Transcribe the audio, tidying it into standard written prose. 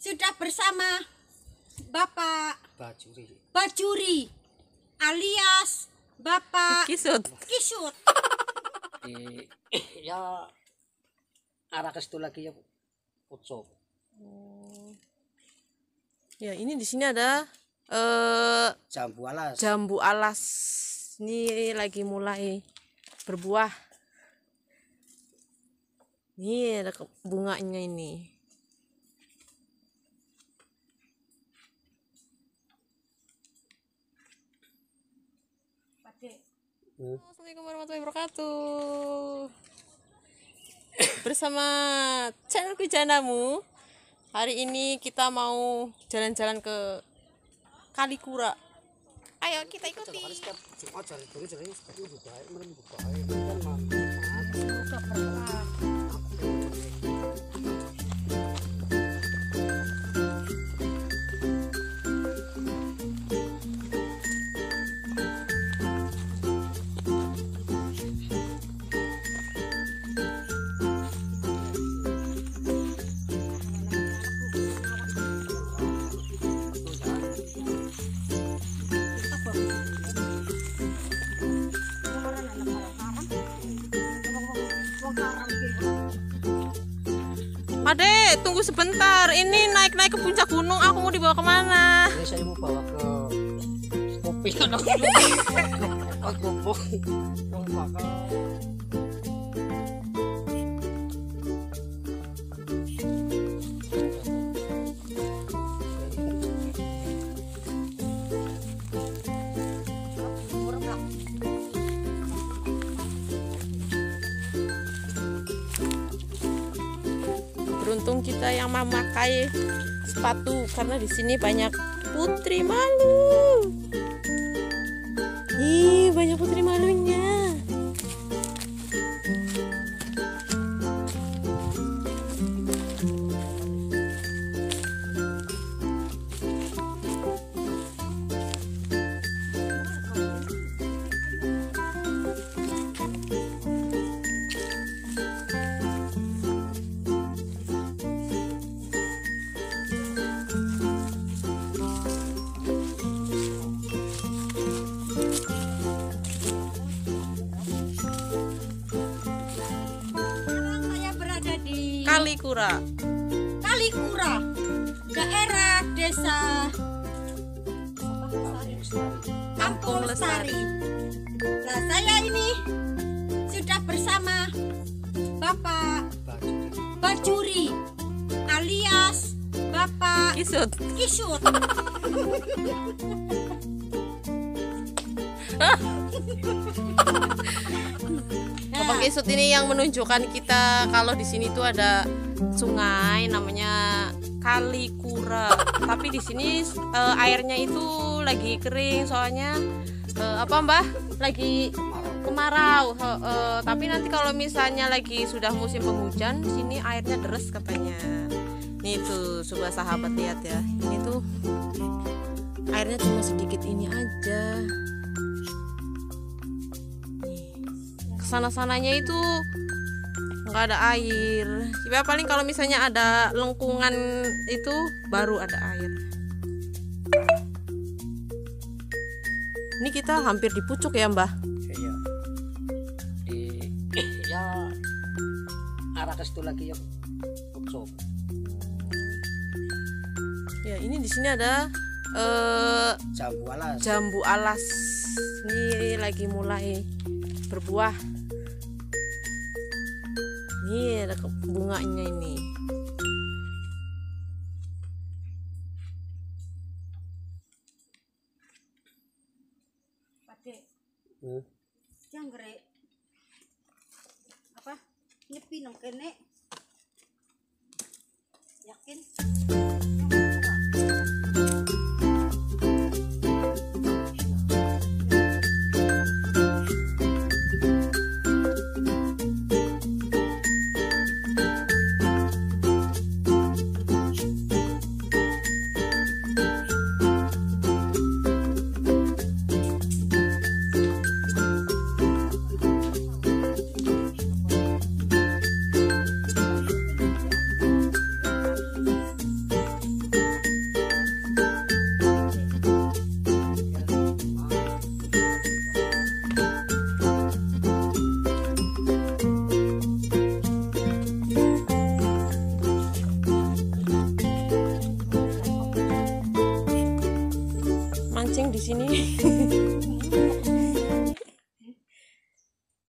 sudah bersama Bapak Bajuri alias Bapak Kisut. Ya arah ke situ lagi ya Pucuk. Ya ini di sini ada Jambu alas. jambu alas. Ini lagi mulai berbuah. Ini ada bunganya ini. Assalamualaikum warahmatullahi wabarakatuh. Bersama channel Kujanamu. Hari ini kita mau jalan-jalan ke Kalikura. Ayo kita ikuti. Ade, tunggu sebentar. Ini naik-naik ke puncak gunung. Aku mau dibawa kemana? Ini saya mau bawa ke kopi. Beruntung kita yang memakai sepatu karena di sini banyak putri malu. Ih, banyak putri malunya. Kalikura, daerah desa Kampung Lestari. Nah, saya ini sudah bersama Bapak Bajuri alias Bapak Kisut. Bapak Kisut ini yang menunjukkan kita kalau di sini tuh ada sungai namanya Kalikura. Tapi di sini airnya itu lagi kering soalnya apa Mbah? Lagi kemarau. Tapi nanti kalau misalnya lagi sudah musim penghujan, di sini airnya deres katanya. Nih tuh, coba sahabat lihat ya. Ini tuh airnya cuma sedikit ini aja. Kesana-sananya itu nggak ada air. Ya paling kalau misalnya ada lengkungan itu baru ada air. Ini kita hampir di pucuk ya Mbah. Iya. Ya arah ke situ lagi ya Pucuk. Ya ini di sini ada Jambu alas. jambu alas. Ini lagi mulai berbuah. Ini ada bunganya ini. Pade. Janggrek. Apa? Nyepi nang kene. Yakin? mancing di sini.